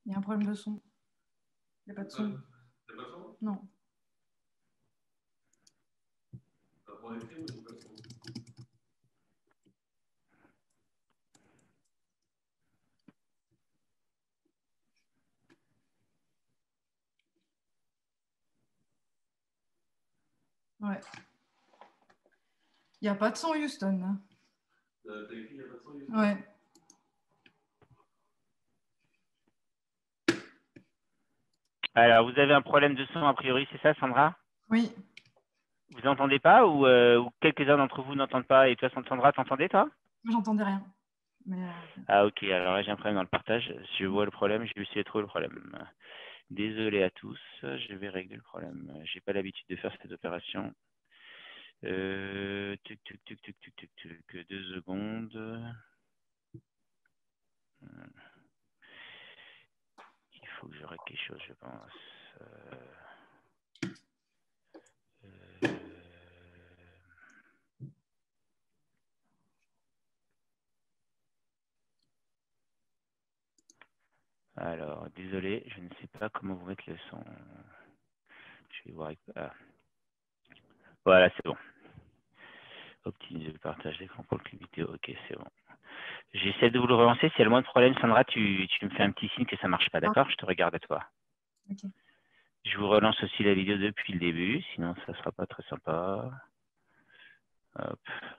Il y a un problème de son. Il n'y a pas de son. T'as pas de son? Non. T'as pas écrit ou t'as pas de son? Ouais. Il n'y a pas de son, Houston. T'as écrit il n'y a pas de son, Houston? Ouais. Alors, vous avez un problème de son a priori, c'est ça, Sandra? Oui. Vous n'entendez pas ou quelques-uns d'entre vous n'entendent pas? Et toi, Sandra, t'entendais, toi? Moi, j'entendais rien. Mais, Ah, ok. Alors là, j'ai un problème dans le partage. Je vois le problème, je vais essayer de trouver le problème. Désolé à tous, je vais régler le problème. J'ai pas l'habitude de faire cette opération. Tuc, tuc, tuc, tuc, tuc, tuc, tuc, 2 secondes. Il faut que je règle quelque chose, je pense. Alors, désolé, je ne sais pas comment vous mettre le son. Je vais voir avec... Ah. Voilà, c'est bon. Optimiser le partage d'écran pour le clip vidéo. Ok, c'est bon. J'essaie de vous le relancer. S'il y a le moins de problème, Sandra, tu me fais un petit signe que ça ne marche pas, d'accord? Je te regarde à toi. ok. Je vous relance aussi la vidéo depuis le début, sinon ça ne sera pas très sympa. Hop.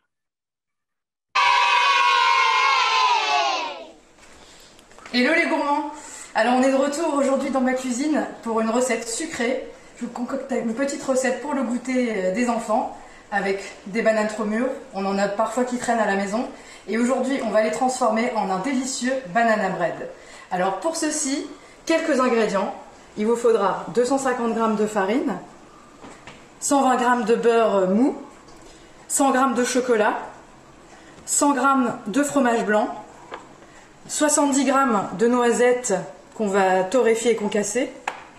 Hello les gourmands. Alors on est de retour aujourd'hui dans ma cuisine pour une recette sucrée. Je vous concocte une petite recette pour le goûter des enfants avec des bananes trop mûres. On en a parfois qui traînent à la maison. Et aujourd'hui on va les transformer en un délicieux banana bread. Alors pour ceci, quelques ingrédients. Il vous faudra 250 g de farine, 120 g de beurre mou, 100 g de chocolat, 100 g de fromage blanc, 70 g de noisettes qu'on va torréfier et concasser,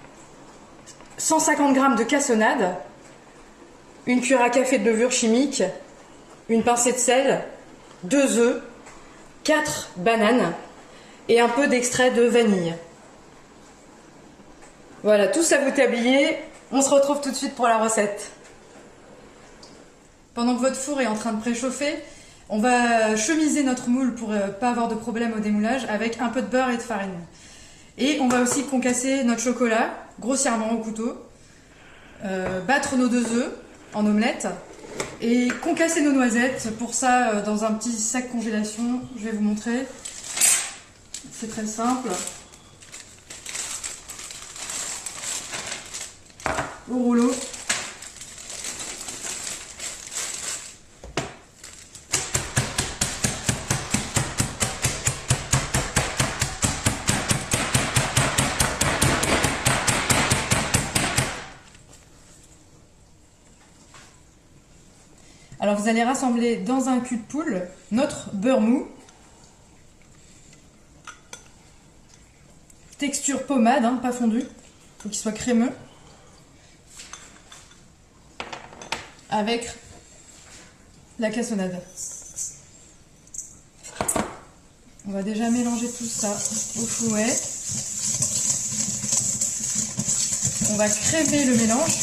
150 g de cassonade, une cuillère à café de levure chimique, une pincée de sel, 2 œufs, 4 bananes et un peu d'extrait de vanille. Voilà, tout ça vous tablier. On se retrouve tout de suite pour la recette. Pendant que votre four est en train de préchauffer, on va chemiser notre moule pour ne pas avoir de problème au démoulage avec un peu de beurre et de farine. Et on va aussi concasser notre chocolat grossièrement au couteau, battre nos 2 œufs en omelette et concasser nos noisettes. Pour ça, dans un petit sac congélation, je vais vous montrer. C'est très simple. Au rouleau. Alors vous allez rassembler dans un cul de poule notre beurre mou, texture pommade, hein, pas fondu, il faut qu'il soit crémeux, avec la cassonade. On va déjà mélanger tout ça au fouet. On va crémer le mélange.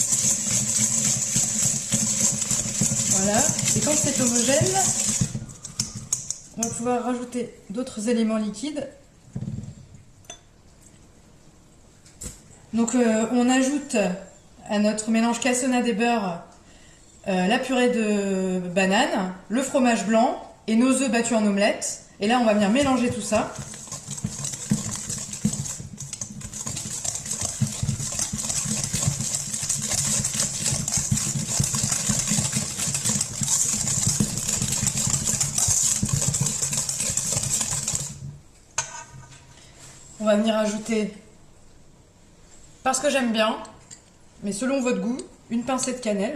Voilà, et quand c'est homogène, on va pouvoir rajouter d'autres éléments liquides. Donc on ajoute à notre mélange cassonade et beurre la purée de banane, le fromage blanc et nos œufs battus en omelette. Et là on va venir mélanger tout ça. On va venir ajouter, parce que j'aime bien, mais selon votre goût, une pincée de cannelle,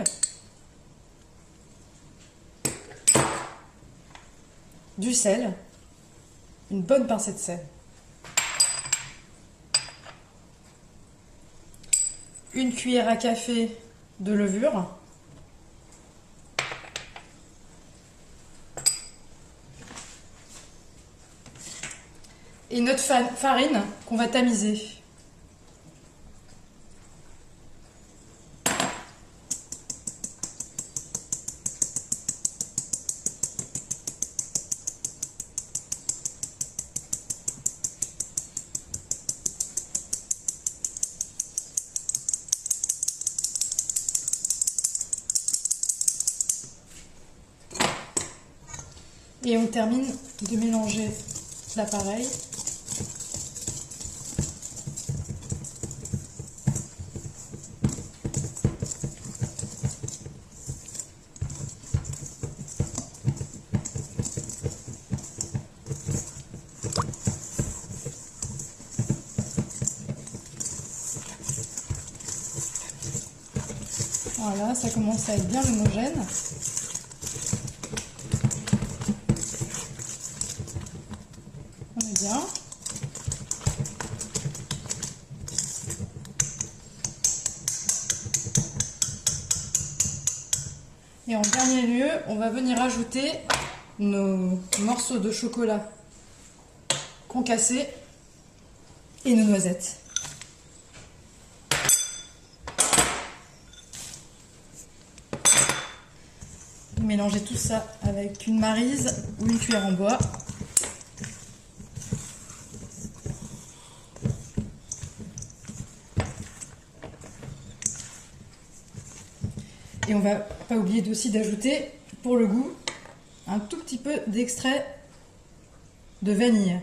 du sel, une bonne pincée de sel, une cuillère à café de levure, et notre farine qu'on va tamiser. Et on termine de mélanger l'appareil. Voilà, ça commence à être bien homogène. On est bien. Et en dernier lieu, on va venir ajouter nos morceaux de chocolat concassés et nos noisettes. Mélanger tout ça avec une maryse ou une cuillère en bois. Et on va pas oublier aussi d'ajouter, pour le goût, un tout petit peu d'extrait de vanille.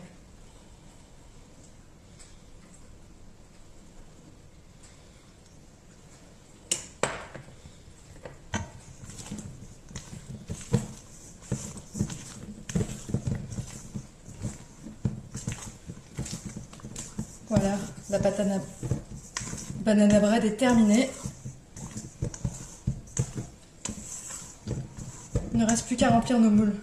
Voilà, la banana bread est terminée. Il ne reste plus qu'à remplir nos moules.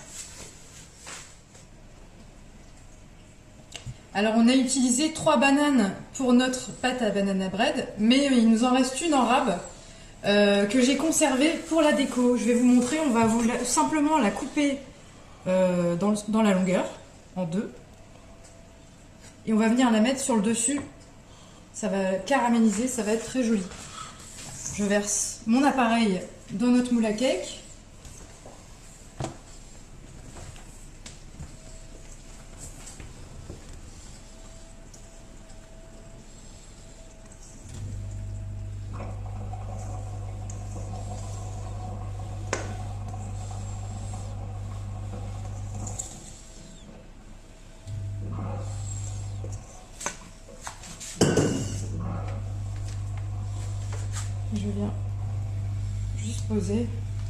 Alors on a utilisé 3 bananes pour notre pâte à banana bread, mais il nous en reste une en rab que j'ai conservée pour la déco. Je vais vous montrer, on va simplement la couper dans la longueur, en 2. Et on va venir la mettre sur le dessus. Ça va caraméliser, ça va être très joli. Je verse mon appareil dans notre moule à cake. Je viens juste poser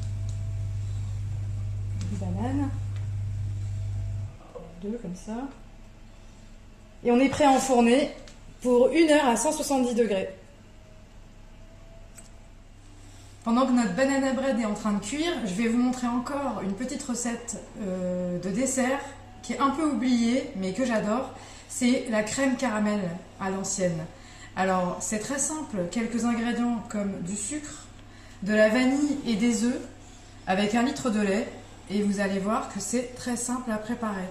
une banane, 2 comme ça, et on est prêt à enfourner pour 1 heure à 170 degrés. Pendant que notre banana bread est en train de cuire, je vais vous montrer encore une petite recette de dessert qui est un peu oubliée mais que j'adore. C'est la crème caramel à l'ancienne. Alors c'est très simple, quelques ingrédients comme du sucre, de la vanille et des œufs avec 1 litre de lait, et vous allez voir que c'est très simple à préparer.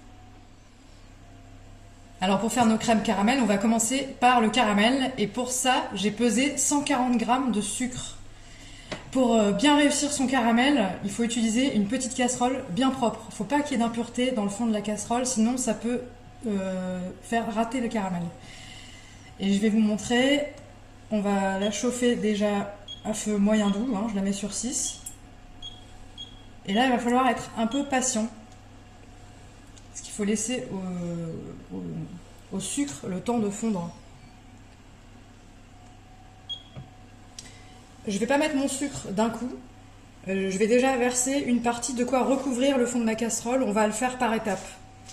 Alors pour faire nos crèmes caramel, on va commencer par le caramel, et pour ça j'ai pesé 140 g de sucre. Pour bien réussir son caramel, il faut utiliser une petite casserole bien propre. Il ne faut pas qu'il y ait d'impureté dans le fond de la casserole, sinon ça peut faire rater le caramel. Et je vais vous montrer, on va la chauffer déjà à feu moyen doux, je la mets sur 6. Et là il va falloir être un peu patient, parce qu'il faut laisser au sucre le temps de fondre. Je ne vais pas mettre mon sucre d'un coup, je vais déjà verser une partie de quoi recouvrir le fond de ma casserole, on va le faire par étapes.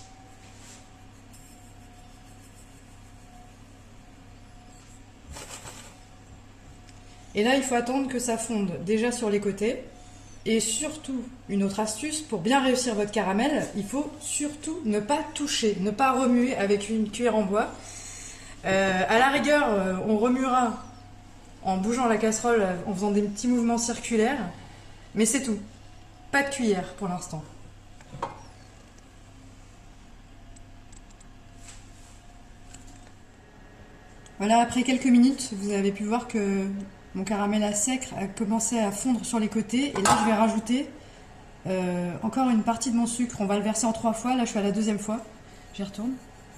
Et là, il faut attendre que ça fonde déjà sur les côtés. Et surtout, une autre astuce, pour bien réussir votre caramel, il faut surtout ne pas toucher, ne pas remuer avec une cuillère en bois. À la rigueur, on remuera en bougeant la casserole, en faisant des petits mouvements circulaires. Mais c'est tout. Pas de cuillère pour l'instant. Voilà, après quelques minutes, vous avez pu voir que mon caramel à sucre a commencé à fondre sur les côtés. Et là, je vais rajouter encore une partie de mon sucre. On va le verser en 3 fois. Là, je suis à la 2e fois. J'y retourne.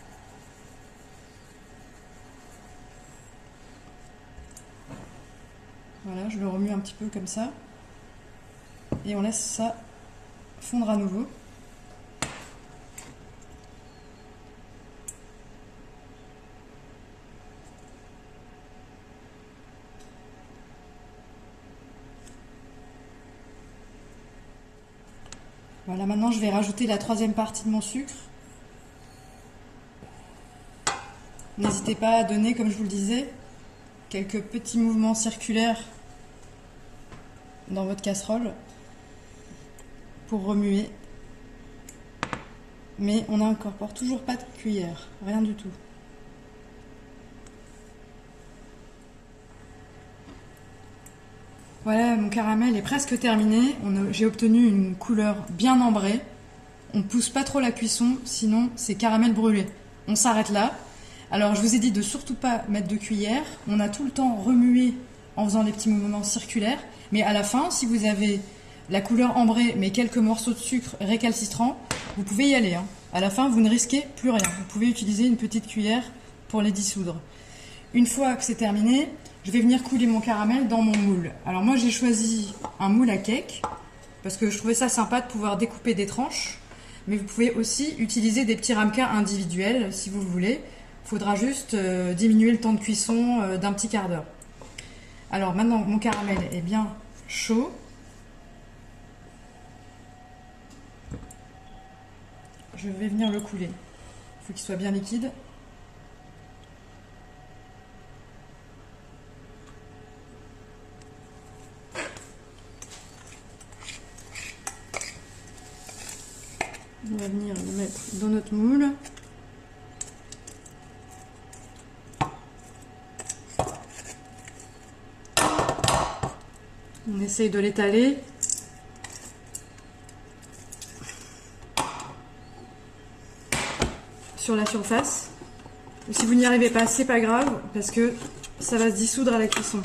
Voilà, je le remue un petit peu comme ça. Et on laisse ça fondre à nouveau. Voilà, maintenant je vais rajouter la 3e partie de mon sucre. N'hésitez pas à donner, comme je vous le disais, quelques petits mouvements circulaires dans votre casserole pour remuer. Mais on n'incorpore toujours pas de cuillère, rien du tout. Voilà, mon caramel est presque terminé. J'ai obtenu une couleur bien ambrée. On ne pousse pas trop la cuisson, sinon c'est caramel brûlé. On s'arrête là. Alors je vous ai dit de surtout pas mettre de cuillère. On a tout le temps remué en faisant des petits mouvements circulaires. Mais à la fin, si vous avez la couleur ambrée mais quelques morceaux de sucre récalcitrants, vous pouvez y aller. À la fin, vous ne risquez plus rien. Vous pouvez utiliser une petite cuillère pour les dissoudre. Une fois que c'est terminé, je vais venir couler mon caramel dans mon moule. Alors moi j'ai choisi un moule à cake parce que je trouvais ça sympa de pouvoir découper des tranches. Mais vous pouvez aussi utiliser des petits ramequins individuels si vous le voulez. Il faudra juste diminuer le temps de cuisson d'un petit quart d'heure. Alors maintenant mon caramel est bien chaud. Je vais venir le couler. Il faut qu'il soit bien liquide. On va venir le mettre dans notre moule. On essaye de l'étaler. Sur la surface. Si vous n'y arrivez pas, c'est pas grave parce que ça va se dissoudre à la cuisson.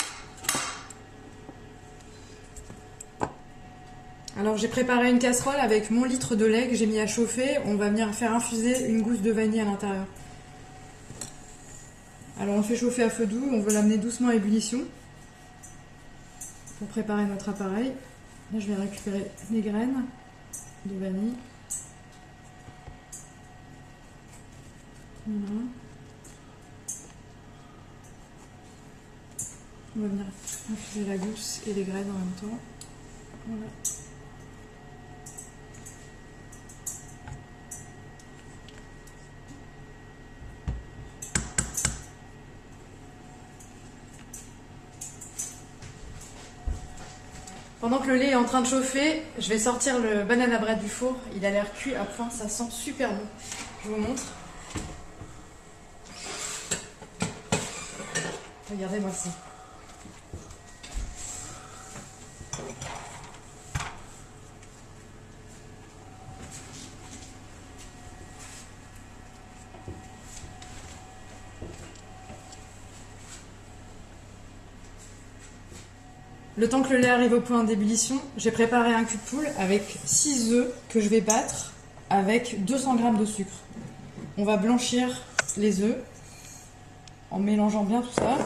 Alors j'ai préparé une casserole avec mon litre de lait que j'ai mis à chauffer. On va venir faire infuser une gousse de vanille à l'intérieur. Alors on fait chauffer à feu doux, on veut l'amener doucement à ébullition pour préparer notre appareil. Là je vais récupérer les graines de vanille. Voilà. On va venir infuser la gousse et les graines en même temps. Voilà. Pendant que le lait est en train de chauffer, je vais sortir le banana bread du four. Il a l'air cuit à point, ça sent super bon. Je vous montre. Regardez-moi ça. Le temps que le lait arrive au point d'ébullition, j'ai préparé un cul de poule avec 6 œufs que je vais battre avec 200 g de sucre. On va blanchir les œufs en mélangeant bien tout ça.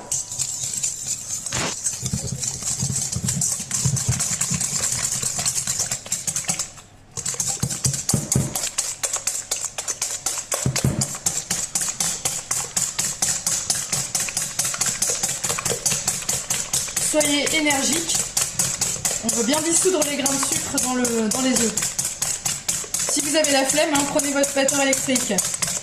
Soyez énergique. On veut bien dissoudre les grains de sucre dans les œufs. Si vous avez la flemme, prenez votre batteur électrique.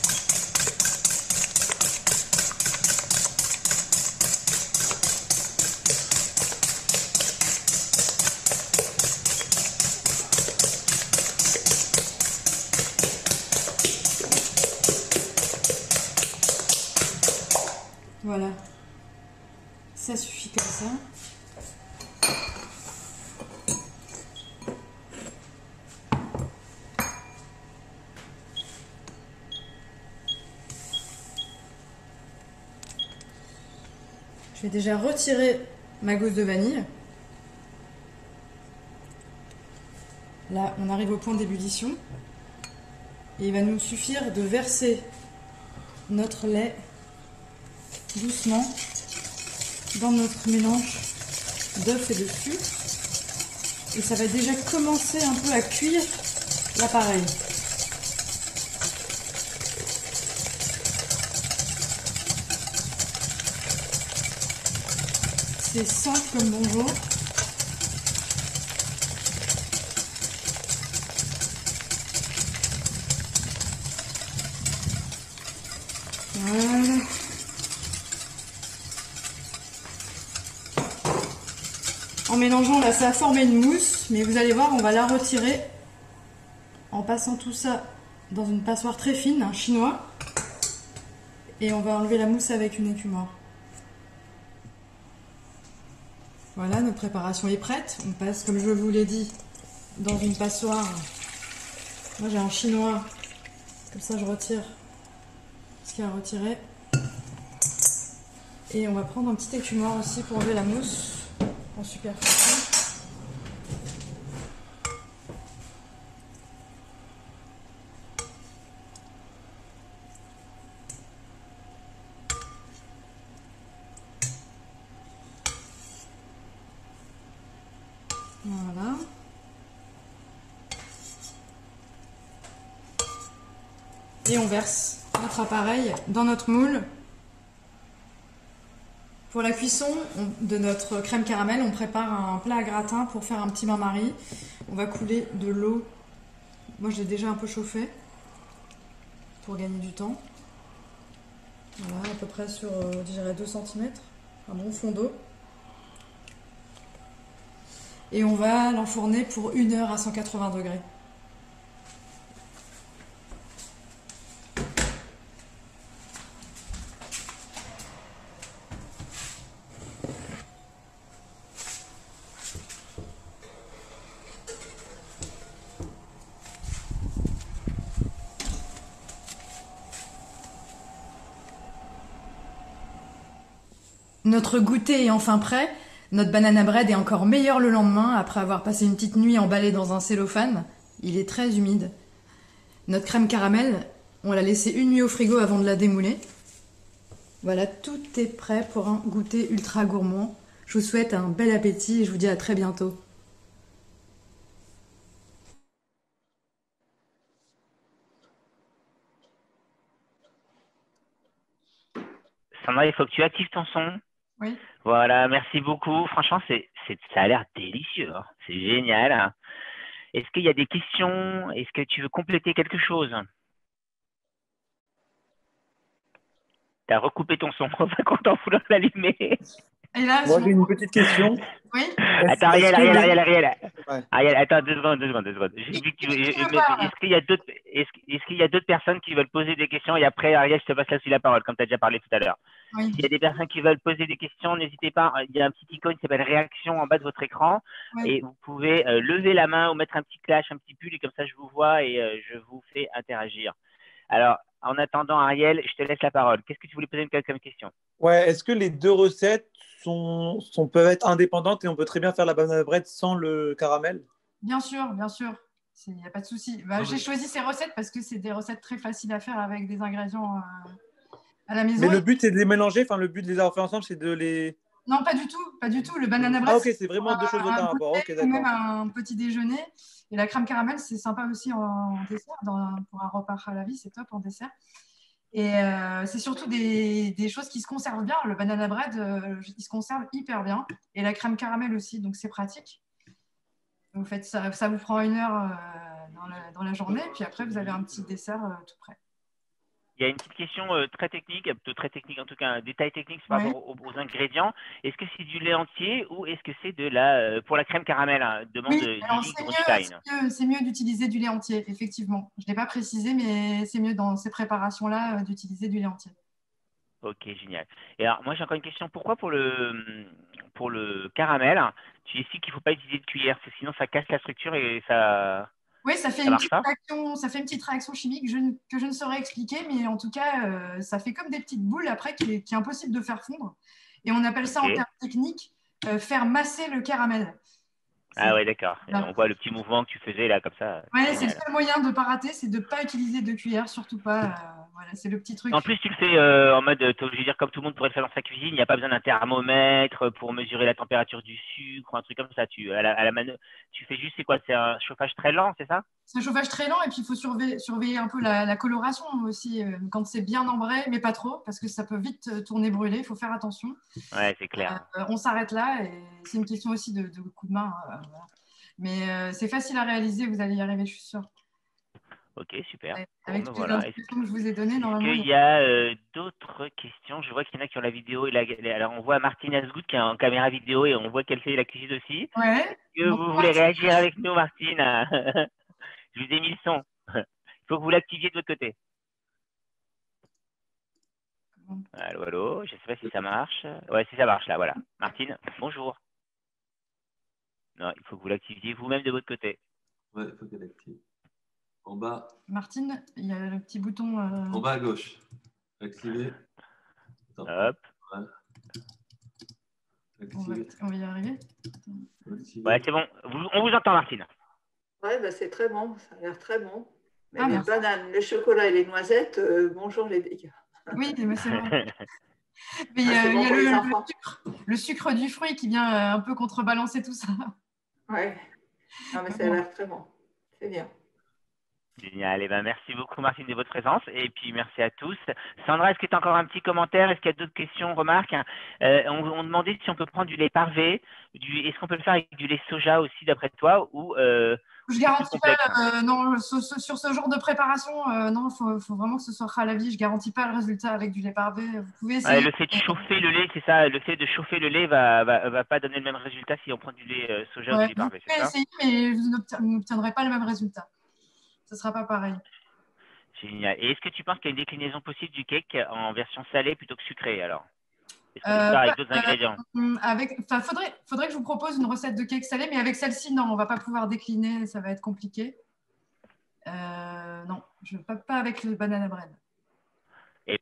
Voilà. Ça suffit comme ça. Je vais déjà retirer ma gousse de vanille. Là, on arrive au point d'ébullition. Et il va nous suffire de verser notre lait doucement dans notre mélange d'œufs et de sucre. Et ça va déjà commencer un peu à cuire l'appareil. C'est simple comme bonjour. Voilà. En mélangeant, là, ça a formé une mousse, mais vous allez voir, on va la retirer en passant tout ça dans une passoire très fine, un chinois, et on va enlever la mousse avec une écumoire. Voilà, notre préparation est prête. On passe, comme je vous l'ai dit, dans une passoire. Moi, j'ai un chinois, comme ça je retire ce qu'il y a à retirer. Et on va prendre un petit écumoire aussi pour enlever la mousse en superficie. Voilà. Et on verse notre appareil dans notre moule. Pour la cuisson de notre crème caramel, on prépare un plat à gratin pour faire un petit bain-marie. On va couler de l'eau. Moi, je l'ai déjà un peu chauffé pour gagner du temps. Voilà, à peu près sur, je dirais, 2 cm. Un bon fond d'eau. Et on va l'enfourner pour 1 heure à 180 degrés. Notre goûter est enfin prêt. Notre banana bread est encore meilleur le lendemain après avoir passé une petite nuit emballée dans un cellophane. Il est très humide. Notre crème caramel, on l'a laissée 1 nuit au frigo avant de la démouler. Voilà, tout est prêt pour un goûter ultra gourmand. Je vous souhaite un bel appétit et je vous dis à très bientôt. Sandra, il faut que tu actives ton son. Oui. Voilà, merci beaucoup. Franchement, ça a l'air délicieux, hein. C'est génial, hein. Est-ce qu'il y a des questions? Est-ce que tu veux compléter quelque chose? Tu as recoupé ton son, on va content vouloir l'allumer. Et là, Moi, j'ai une petite question. Oui. Attends, Ariel, Est-ce que Ariel. Ouais. Ariel, attends, 2 secondes. J'ai vu que est-ce qu'il y a d'autres personnes qui veulent poser des questions? Et après, Ariel, je te passe la parole, comme tu as déjà parlé tout à l'heure. Oui. S'il y a des personnes qui veulent poser des questions, n'hésitez pas. Il y a un petit icône qui s'appelle réaction en bas de votre écran. Oui. Et vous pouvez lever la main ou mettre un petit clash, un petit pull, et comme ça, je vous vois et je vous fais interagir. Alors, en attendant, Ariel, je te laisse la parole. Qu'est-ce que tu voulais poser comme question? Ouais, est-ce que les deux recettes peuvent être indépendantes et on peut très bien faire la banana bread sans le caramel? Bien sûr, bien sûr. Il n'y a pas de souci. Bah, j'ai choisi ces recettes parce que c'est des recettes très faciles à faire avec des ingrédients à la maison. Mais le but, c'est de les mélanger. Enfin, le but de les avoir fait ensemble, c'est de les… Non, pas du tout. Pas du tout. Le banana bread, Ah, ok, c'est vraiment deux choses par rapport. Ok, ou même d'accord. un petit déjeuner. Et la crème caramel, c'est sympa aussi en dessert. Pour un repas à la vie, c'est top en dessert. Et c'est surtout des choses qui se conservent bien. Le banana bread, il se conserve hyper bien. Et la crème caramel aussi, donc c'est pratique. Vous faites ça, ça vous prend 1 heure dans la journée. Et puis après, vous avez un petit dessert tout prêt. Il y a une petite question très technique, plutôt très technique en tout cas, un détail technique par rapport aux ingrédients. Est-ce que c'est du lait entier ou est-ce que c'est de pour la crème caramel, hein, demande Oui, alors Lily Grunstein. c'est mieux d'utiliser du lait entier, effectivement. Je ne l'ai pas précisé, mais c'est mieux dans ces préparations-là d'utiliser du lait entier. Ok, génial. Et alors, moi j'ai encore une question. Pourquoi pour le caramel, tu expliques qu'il ne faut pas utiliser de cuillère, parce que sinon ça casse la structure et ça… Oui, ça fait Ça une marche pas? petite réaction chimique que je ne saurais expliquer, mais en tout cas, ça fait comme des petites boules après qui est impossible de faire fondre. Et on appelle ça en Ok. termes techniques faire masser le caramel. Ah ouais, d'accord. Et Voilà. on voit le petit mouvement que tu faisais là, comme ça. Ouais, c'est le Génial. seul moyen de ne pas rater, c'est de ne pas utiliser de cuillère, surtout pas. Voilà, c'est le petit truc. En plus, tu le fais en mode, je veux dire, comme tout le monde pourrait le faire dans sa cuisine, il n'y a pas besoin d'un thermomètre pour mesurer la température du sucre, un truc comme ça. Tu fais juste, c'est quoi? C'est un chauffage très lent, c'est ça? C'est un chauffage très lent et puis il faut surveiller un peu la coloration aussi quand c'est bien ambré, mais pas trop, parce que ça peut vite tourner brûlé, il faut faire attention. Ouais, c'est clair. On s'arrête là et c'est une question aussi de coup de main. Voilà. Mais c'est facile à réaliser, vous allez y arriver, je suis sûre. Ok, super. Ouais, Bon, avec ben toutes les voilà. instructions que je vous ai données, Est-ce normalement, qu'il y a d'autres questions? Je vois qu'il y en a qui ont la vidéo. Alors, on voit Martine Asgoud qui est en caméra vidéo et on voit qu'elle fait la cuisine aussi. Ouais. Que Bon, vous voulez réagir avec nous, Martine? Je vous ai mis le son. Il faut que vous l'activiez de votre côté. Allô, allô. Je ne sais pas si ça marche. Ouais, si ça marche là, voilà. Martine, bonjour. Non, il faut que vous l'activiez vous-même de votre côté. Ouais, il faut qu'elle active. En bas, Martine, il y a le petit bouton. en bas à gauche. Activer. Attends, Hop. voilà. On Activer. va y arriver. Activer. Ouais, c'est bon. On vous entend, Martine. Ouais, bah, c'est très bon, ça a l'air très bon. Mais Ah, les merci. bananes, le chocolat et les noisettes, bonjour les dégâts. Oui, mais c'est vrai. Mais Ah, c'est il bon y a pour les enfants. le sucre du fruit qui vient un peu contrebalancer tout ça. Ouais. Non, mais ça a l'air très bon. C'est bien. Génial. Eh ben, merci beaucoup, Martine, de votre présence. Et puis, merci à tous. Sandra, est-ce que tu as encore un petit commentaire? Est-ce qu'il y a d'autres questions, remarques? On demandait si on peut prendre du lait parvé. Est-ce qu'on peut le faire avec du lait soja aussi, d'après toi, ou Je c'est plus garantis pas, complexe? non, sur ce genre de préparation, non, faut vraiment que ce soit halavi. Je garantis pas le résultat avec du lait parvé. Vous pouvez Ouais, essayer. le fait de chauffer le lait, c'est ça. Le fait de chauffer le lait va pas donner le même résultat si on prend du lait soja ou du Ouais, lait vous parvé, c'est pouvez ça? essayer, mais vous n'obtiendrez pas le même résultat. Ce sera pas pareil. Génial. Et est-ce que tu penses qu'il y a une déclinaison possible du cake en version salée plutôt que sucrée alors? Est-ce qu'on peut le faire avec d'autres ingrédients? Faudrait que je vous propose une recette de cake salé, mais avec celle-ci, non, on va pas pouvoir décliner, ça va être compliqué. Non, pas avec le banana bread. Et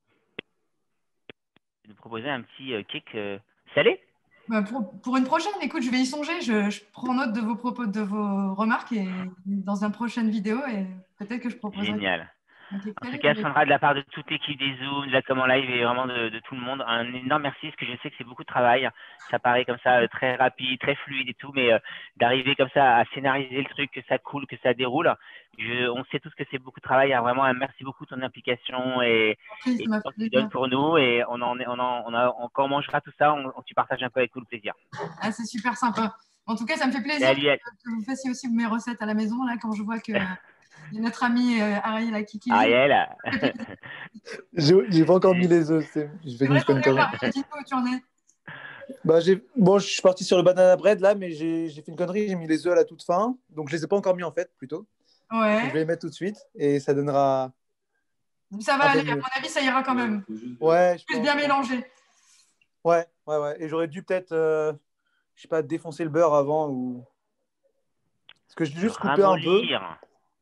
nous proposer un petit cake salé? Pour une prochaine, écoute, je vais y songer. Je prends note de vos propos, de vos remarques et dans une prochaine vidéo, et peut-être que je proposerai Génial. un cake En tout salé. cas, Sandra, de la part de toute l'équipe des Zooms, de la Comment Live et vraiment de tout le monde, un énorme merci parce que je sais que c'est beaucoup de travail. Ça paraît comme ça très rapide, très fluide et tout, mais d'arriver comme ça à scénariser le truc, que ça coule, que ça déroule, on sait tous que c'est beaucoup de travail. Alors, vraiment, merci beaucoup de ton implication Oui, et ça du m'a temps fait que tu donnes plaisir. pour nous. Et quand on mangera tout ça, tu partages un peu avec nous le plaisir. Ah, c'est super sympa. En tout cas, ça me fait plaisir Salut, que vous fassiez aussi mes recettes à la maison, là, quand je vois que notre ami Ariel a qui cuisine. Ariel. Ça me fait plaisir. J'ai pas encore mis les œufs. C'est vrai, Je fais une connerie. Ariel, dis-nous où tu en es. Bah, bon, je suis parti sur le banana bread là, mais j'ai fait une connerie. J'ai mis les œufs à la toute fin. Donc, je les ai pas encore mis en fait, plutôt. Donc, je vais Ouais, les mettre tout de suite et ça donnera ça va un aller. peu À mieux. mon avis, ça ira quand même. Ouais, je Plus pense. bien mélangé. Ouais. Et j'aurais dû peut-être, je sais pas, défoncer le beurre avant ou. Parce que j'ai Le juste coupé un peu. ramollir.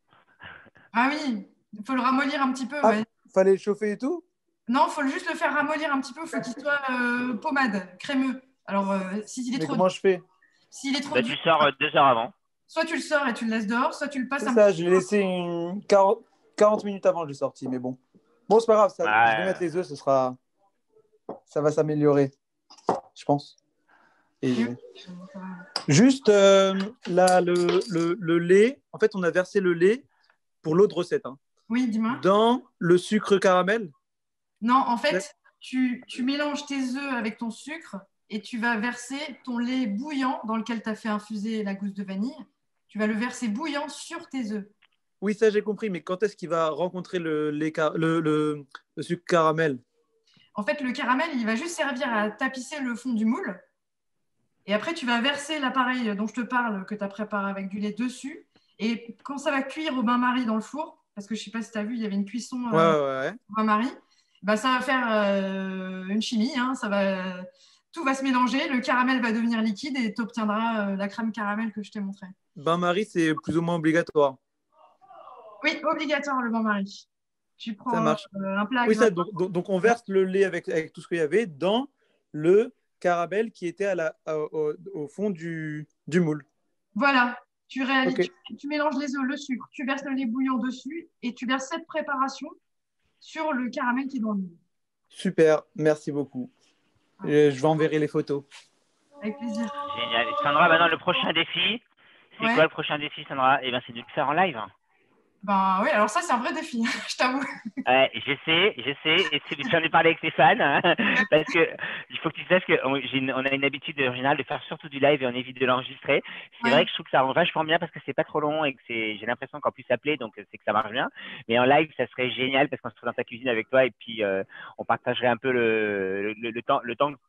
Ah oui, il faut le ramollir un petit peu, Ah, ouais. fallait le chauffer et tout? Non, il faut juste le faire ramollir un petit peu, il faut qu'il soit pommade, crémeux. Alors, s'il est Mais trop, comment je fais? s'il est trop Bah, dur, tu sors 2 heures avant. soit tu le sors et tu le laisses dehors, soit tu le passes C'est un ça, petit je l'ai laissé 40 minutes avant, je l'ai sorti, mais bon. Bon, c'est pas grave, je vais Ouais. mettre les œufs, ça va s'améliorer, je pense. Et peu. juste là, le lait, en fait, on a versé le lait pour l'autre recette, hein, Oui, dis-moi. dans le sucre caramel. Non, en fait, tu mélanges tes œufs avec ton sucre et tu vas verser ton lait bouillant dans lequel tu as fait infuser la gousse de vanille. Tu vas le verser bouillant sur tes œufs. Oui, ça j'ai compris, mais quand est-ce qu'il va rencontrer le sucre caramel? En fait, le caramel, il va juste servir à tapisser le fond du moule. Et après, tu vas verser l'appareil dont je te parle, que tu as préparé avec du lait dessus. Et quand ça va cuire au bain-marie dans le four, parce que je ne sais pas si tu as vu, il y avait une cuisson Ouais. au bain-marie, bah, ça va faire une chimie. Hein, tout va se mélanger, le caramel va devenir liquide et tu obtiendras la crème caramel que je t'ai montrée. Bain-marie, c'est plus ou moins obligatoire. Oui, obligatoire le bain-marie. Tu Ça prends marche. un plat à Oui, ça, gratin. donc on verse le lait avec tout ce qu'il y avait dans le caramel qui était au fond du moule. Voilà, tu réalises, Ok. tu mélanges les œufs, le sucre, tu verses le lait bouillant dessus et tu verses cette préparation sur le caramel qui est dans le moule. Super, merci beaucoup. Je vais enverrer les photos. Avec plaisir. Génial. Sandra, maintenant, le prochain défi, c'est Ouais. quoi le prochain défi, Sandra? Eh bien, c'est de le faire en live. Ben oui, alors ça, c'est un vrai défi, je t'avoue. Ouais, je sais, et j'en ai parlé avec Stéphane, hein, parce que il faut que tu saches qu'on on a une habitude en général de faire surtout du live et on évite de l'enregistrer. C'est Ouais. vrai que je trouve que ça rend vachement bien parce que c'est pas trop long et que j'ai l'impression qu'en plus s'appeler, donc c'est que ça marche bien. Mais en live, ça serait génial parce qu'on serait dans ta cuisine avec toi et puis on partagerait un peu le temps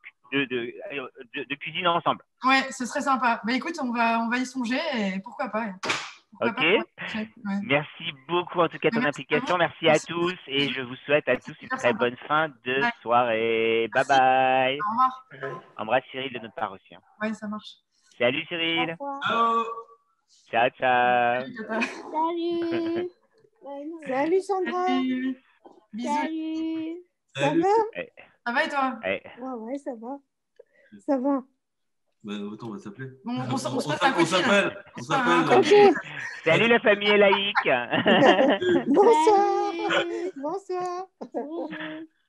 de cuisine ensemble. Ouais, ce serait sympa. Bah écoute, on va y songer et pourquoi pas. Pourquoi Ok. pas pour la prochaine, ouais. Merci beaucoup en tout cas de ton Merci à implication. vous. Merci à tous et je vous souhaite à tous une super très sympa. bonne fin de Ouais. soirée. Bye Merci. bye. Au revoir. Embrasse Cyril de notre part aussi. Hein. Ouais, ça marche. Salut Cyril. Ciao. Ciao, ciao. Salut, Tata. Salut. Salut Sandra. Salut. Bisous. Salut. Ça Salut. va? Ça va et toi? Eh, Ouais, ça va. Ça va. Bah, autant on va s'appeler. On se passe un coup de fil. s'appelle. On Ah, s'appelle. Ok. Salut la famille laïque. Bonsoir. Salut. Bonsoir. Bonjour.